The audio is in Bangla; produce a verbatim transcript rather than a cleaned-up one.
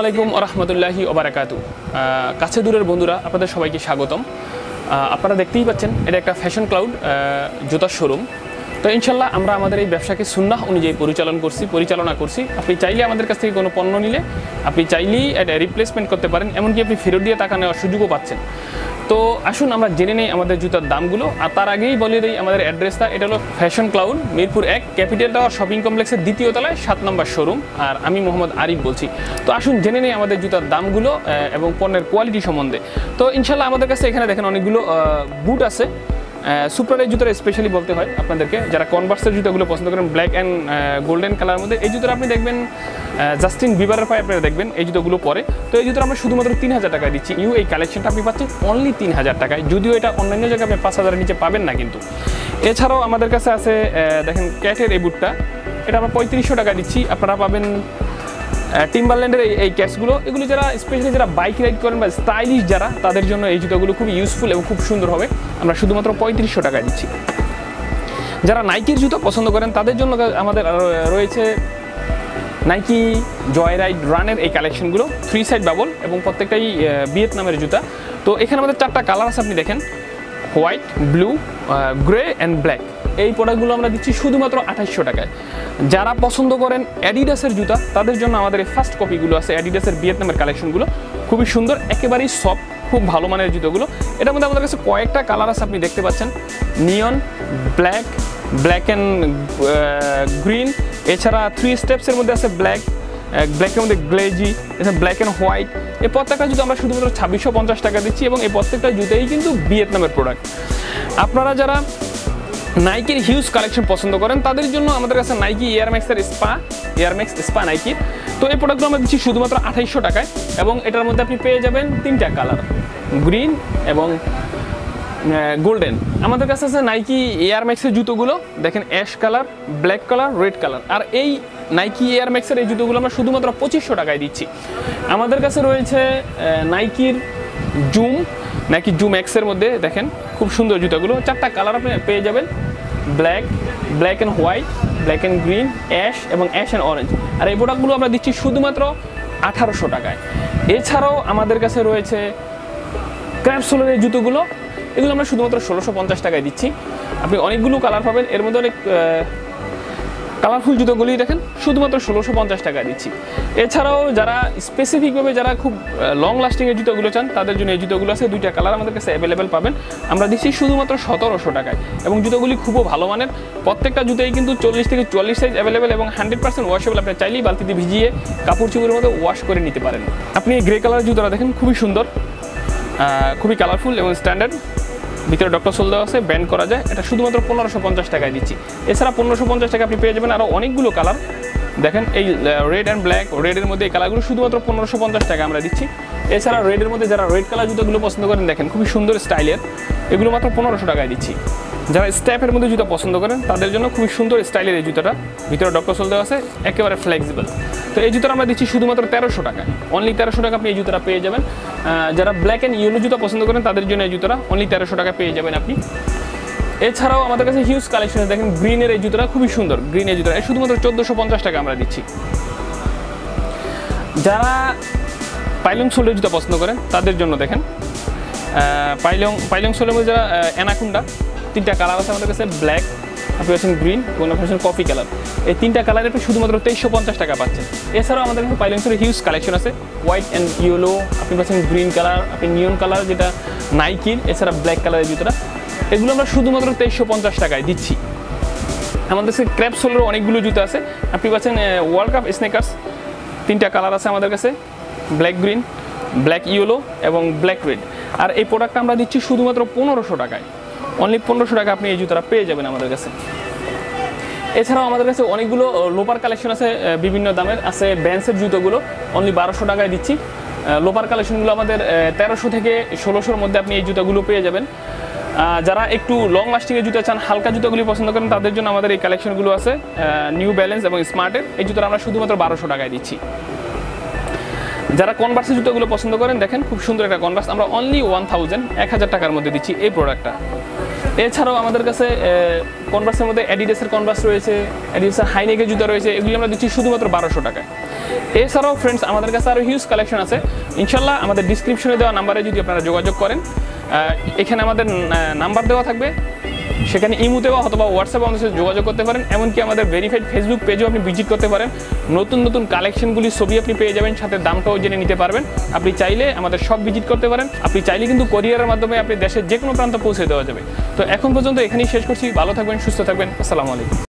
আলাইকুম ওয়া রাহমাতুল্লাহি ওয়া বারাকাতুহু। কাছে দূরের বন্ধুরা আপনাদের সবাইকে স্বাগতম। আপনারা দেখতেই পাচ্ছেন এটা একটা ফ্যাশন ক্লাউড জুতার শোরুম। তো ইনশাল্লাহ আমরা আমাদের এই ব্যবসাকে সুন্নাহ অনুযায়ী পরিচালনা করছি পরিচালনা করছি আপনি চাইলে আমাদের কাছ থেকে কোনো পণ্য নিলে আপনি চাইলেই এটা রিপ্লেসমেন্ট করতে পারেন, এমনকি আপনি ফেরত দিয়ে টাকা নেওয়ার সুযোগও পাচ্ছেন। তো আসুন আমরা জেনে নেই আমাদের জুতার দামগুলো, আর তার আগেই বলে দিই আমাদের অ্যাড্রেসটা। এটা হলো ফ্যাশন ক্লাউড, মিরপুর এক, ক্যাপিটাল টাওয়ার শপিং কমপ্লেক্সের দ্বিতীয় তলায় সাত নম্বর শোরুম। আর আমি মোহাম্মদ আরিফ বলছি। তো আসুন জেনে নেই আমাদের জুতার দামগুলো এবং পণ্যের কোয়ালিটি সম্বন্ধে। তো ইনশাল্লাহ আমাদের কাছে এখানে দেখেন অনেকগুলো বুট আছে। সুপার এই জুতার স্পেশালি বলতে হয় আপনাদেরকে, যারা কনভার্সের জুতাগুলো পছন্দ করেন ব্ল্যাক অ্যান্ড গোল্ডেন কালারের মধ্যে, এই জুতোটা আপনি দেখবেন জাস্টিন বিবারের পায়ে আপনারা দেখবেন এই জুতোগুলো পরে। তো এই জুতো আমরা শুধুমাত্র তিন হাজার টাকায় দিচ্ছি। ইউ এই কালেকশনটা আপনি পাচ্ছেন অনলি তিন হাজার টাকায়, যদিও এটা অন্যান্য জায়গায় আপনি পাঁচ হাজারের নিচে পাবেন না। কিন্তু এছাড়াও আমাদের কাছে আছে দেখেন ক্যাটের এই বুটটা, এটা আমরা পঁয়ত্রিশশো টাকা দিচ্ছি। আপনারা পাবেন টিম্বারল্যান্ডের এই ক্যাটসগুলো, এগুলো যারা স্পেশালি যারা বাইক রাইড করেন বা স্টাইলিশ যারা, তাদের জন্য এই জুতোগুলো খুব ইউজফুল এবং খুব সুন্দর হবে। আমরা শুধুমাত্র পঁয়ত্রিশশো টাকায় দিচ্ছি। যারা নাইকির জুতো পছন্দ করেন তাদের জন্য আমাদের রয়েছে নাইকি জয় রাইড রানের এই কালেকশনগুলো, থ্রি সাইড বাবল এবং প্রত্যেকটাই ভিয়েতনামের জুতা। তো এখানে আমাদের চারটা কালার আছে, আপনি দেখেন white, blue, grey and black. এই প্রোডাক্টগুলো আমরা দিচ্ছি শুধুমাত্র আঠাইশশো টাকায়। যারা পছন্দ করেন অ্যাডিডাসের জুতা তাদের জন্য আমাদের এই ফার্স্ট কপিগুলো আছে, অ্যাডিডাসের ভিয়েতনামের কালেকশনগুলো খুবই সুন্দর, একেবারেই সফট, খুব ভালো মানের জুতোগুলো। এটার মধ্যে আমাদের কাছে কয়েকটা কালার আছে, আপনি দেখতে পাচ্ছেন neon, black, black and green, এছাড়া থ্রি স্টেপসের মধ্যে আছে ব্ল্যাক, ব্ল্যাকের মধ্যে গ্লেজি, এছাড়া ব্ল্যাক অ্যান্ড হোয়াইট। এই প্রত্যেকটা জুতো আমরা শুধুমাত্র ছাব্বিশশো পঞ্চাশ টাকা দিচ্ছি এবং এই প্রত্যেকটা জুতোই কিন্তু ভিয়েতনামের প্রোডাক্ট। আপনারা যারা নাইকির হিউজ কালেকশন পছন্দ করেন তাদের জন্য আমাদের কাছে নাইকি এয়ার ম্যাক্সের স্পা এয়ার ম্যাক্স স্পা নাইকির। তো এই প্রোডাক্টগুলো আমরা দিচ্ছি শুধুমাত্র আঠাইশশো টাকায় এবং এটার মধ্যে আপনি পেয়ে যাবেন তিনটা কালার, গ্রিন এবং গোল্ডেন। আমাদের কাছে আছে নাইকি এয়ার ম্যাক্সের জুতোগুলো, দেখেন ash colour, black colour, red colour. আর এই নাইকি এয়ার ম্যাক্সের এই জুতোগুলো আমরা শুধুমাত্র পঁচিশশো টাকায় দিচ্ছি। আমাদের কাছে রয়েছে নাইকির জুম, নাইকি জুম এক্সের মধ্যে দেখেন খুব সুন্দর জুতাগুলো, চারটা কালার আপনি পেয়ে যাবেন, black, black and white, black and green, ash এবং অ্যাশ অ্যান্ড অরেঞ্জ। আর এই প্রোডাক্টগুলো আমরা দিচ্ছি শুধুমাত্র আঠারোশো টাকায়। এছাড়াও আমাদের কাছে রয়েছে ক্র্যাপসোলের এই জুতোগুলো, এগুলো আমরা শুধুমাত্র ষোলোশো পঞ্চাশ টাকায় দিচ্ছি। আপনি অনেকগুলো কালার পাবেন, এর মধ্যে অনেক কালারফুল জুতোগুলি দেখেন শুধুমাত্র ষোলোশো পঞ্চাশ টাকা দিচ্ছি। এছাড়াও যারা স্পেসিফিকভাবে যারা খুব লং লাস্টিংয়ের জুতোগুলো চান তাদের জন্য এই জুতোগুলো আছে, দুইটা কালার আমাদের কাছে অ্যাভেলেবেল পাবেন। আমরা দিচ্ছি শুধুমাত্র সতেরোশো টাকায় এবং জুতোগুলি খুবও ভালো মানের। প্রত্যেকটা জুতোই কিন্তু চল্লিশ থেকে চুয়াল্লিশ সাইজ অ্যাভেলেবেল এবং হান্ড্রেড পার্সেন্ট ওয়াশেবল। আপনি চাইলেই বালতিতে ভিজিয়ে কাপড় চোপড়ের মধ্যে ওয়াশ করে নিতে পারেন। আপনি এই গ্রে কালারের জুতোটা দেখেন খুবই সুন্দর, খুবই কালারফুল এবং স্ট্যান্ডার্ড, ভিতরে ডক্টর সোল দেওয়া আছে, ব্যান্ড করা যায়। এটা শুধুমাত্র পনেরোশো পঞ্চাশ টাকায় দিচ্ছি। এছাড়া পনেরোশো পঞ্চাশ টাকা আপনি পেয়ে যাবেন আরও অনেকগুলো কালার, দেখেন এই রেড অ্যান্ড ব্ল্যাক, রেডের মধ্যে এই কালারগুলো শুধুমাত্র পনেরোশো পঞ্চাশ টাকা আমরা দিচ্ছি। এছাড়া রেডের মধ্যে যারা রেড কালার জুতোগুলো পছন্দ করেন দেখেন খুবই সুন্দর স্টাইলের, এগুলো মাত্র পনেরোশো টাকায় দিচ্ছি। যারা স্ট্যাপের মধ্যে জুতো পছন্দ করেন তাদের জন্য খুবই সুন্দর স্টাইলের এই জুতোটা, ভিতরে ডক্টর সোল দেওয়া আছে, একেবারে ফ্লেক্সিবল। তো এই জুতোটা আমরা দিচ্ছি শুধুমাত্র তেরোশো টাকায়, অনলি তেরোশো টাকা আপনি এই জুতোটা পেয়ে যাবেন। যারা ব্ল্যাক অ্যান্ড ইয়েলো জুতো পছন্দ করেন তাদের জন্য এই জুতোটা অনলি তেরোশো টাকা পেয়ে যাবেন আপনি। এছাড়াও আমাদের কাছে হিউজ কালেকশন দেখেন গ্রিনের এই জুতোটা খুবই সুন্দর, গ্রিন এই জুতোটা শুধুমাত্র চোদ্দোশো পঞ্চাশ টাকা আমরা দিচ্ছি। যারা পাইলং সোলের জুতো পছন্দ করেন তাদের জন্য দেখেন পাইলং পাইলং সোলের মধ্যে যারা অ্যানাকুন্ডা, তিনটা কালার আছে আমাদের কাছে, ব্ল্যাক, আপনি পাচ্ছেন গ্রিন এবং আপনি পাচ্ছেন কফি কালার। এই তিনটা কালারের আপনি শুধুমাত্র তেইশশো পঞ্চাশ টাকা পাচ্ছেন। এছাড়াও আমাদের কাছে পাইলং সোলের হিউজ কালেকশন আছে, হোয়াইট অ্যান্ড ইয়েলো, আপনি পাচ্ছেন গ্রিন কালার, আপনি নিয়ন কালার যেটা নাইকির, এছাড়া ব্ল্যাক কালারের জুতোটা, এগুলো আমরা শুধুমাত্র তেইশশো পঞ্চাশ টাকায় দিচ্ছি। আমাদের কাছে ক্র্যাপসোলেরও অনেকগুলো জুতো আছে, আপনি পাচ্ছেন ওয়ার্ল্ড কাপ স্নেকার্স, তিনটা কালার আছে আমাদের কাছে, ব্ল্যাক গ্রিন, ব্ল্যাক ইয়েলো এবং ব্ল্যাক রেড। আর এই প্রোডাক্টটা আমরা দিচ্ছি শুধুমাত্র পনেরোশো টাকায়, অনলি পনেরোশো টাকা আপনি এই জুতোটা পেয়ে যাবেন আমাদের কাছে। এছাড়াও আমাদের কাছে অনেকগুলো লোপার কালেকশন আছে, বিভিন্ন দামের আছে। ব্যান্সের জুতোগুলো অনলি বারোশো টাকায় দিচ্ছি। লোপার কালেকশনগুলো আমাদের তেরোশো থেকে ষোলোশোর মধ্যে আপনি এই জুতোগুলো পেয়ে যাবেন। যারা একটু লং লাস্টিংয়ের জুতো চান, হালকা জুতোগুলি পছন্দ করেন তাদের জন্য আমাদের এই কালেকশনগুলো আছে, নিউ ব্যালেন্স এবং স্মার্টের এই জুতোটা আমরা শুধুমাত্র বারোশো টাকায় দিচ্ছি। যারা কনভার্সের জুতোগুলো পছন্দ করেন দেখেন খুব সুন্দর একটা কনভার্স, আমরা অনলি ওয়ান থাউজেন্ড এক হাজার টাকার মধ্যে দিচ্ছি এই প্রোডাক্টটা। এছাড়াও আমাদের কাছে কনভার্সের মধ্যে অ্যাডিডাসের কনভার্স রয়েছে, অ্যাডিডাসের হাইনেকের জুতা রয়েছে, এগুলি আমরা দিচ্ছি শুধুমাত্র বারোশো টাকায়। এছাড়াও ফ্রেন্ডস আমাদের কাছে আরও হিউজ কালেকশন আছে। ইনশাল্লাহ আমাদের ডিসক্রিপশনে দেওয়া নাম্বারে যদি আপনারা যোগাযোগ করেন, এখানে আমাদের নাম্বার দেওয়া থাকবে, সেখানে ইমুতেও অথবা হোয়াটসঅ্যাপে আমাদের সাথে যোগাযোগ করতে পারেন। এমনকি আমাদের ভেরিফাইড ফেসবুক পেজেও আপনি ভিজিট করতে পারেন। নতুন নতুন কালেকশনগুলি ছবি আপনি পেয়ে যাবেন, সাথে দামটাও জেনে নিতে পারবেন। আপনি চাইলে আমাদের সব ভিজিট করতে পারেন। আপনি চাইলে কিন্তু কোরিয়ারের মাধ্যমে আপনি দেশের যে কোনো প্রান্ত পৌঁছে দেওয়া যাবে। তো এখন পর্যন্ত এখানেই শেষ করছি। ভালো থাকবেন, সুস্থ থাকবেন। আসসালামু আলাইকুম।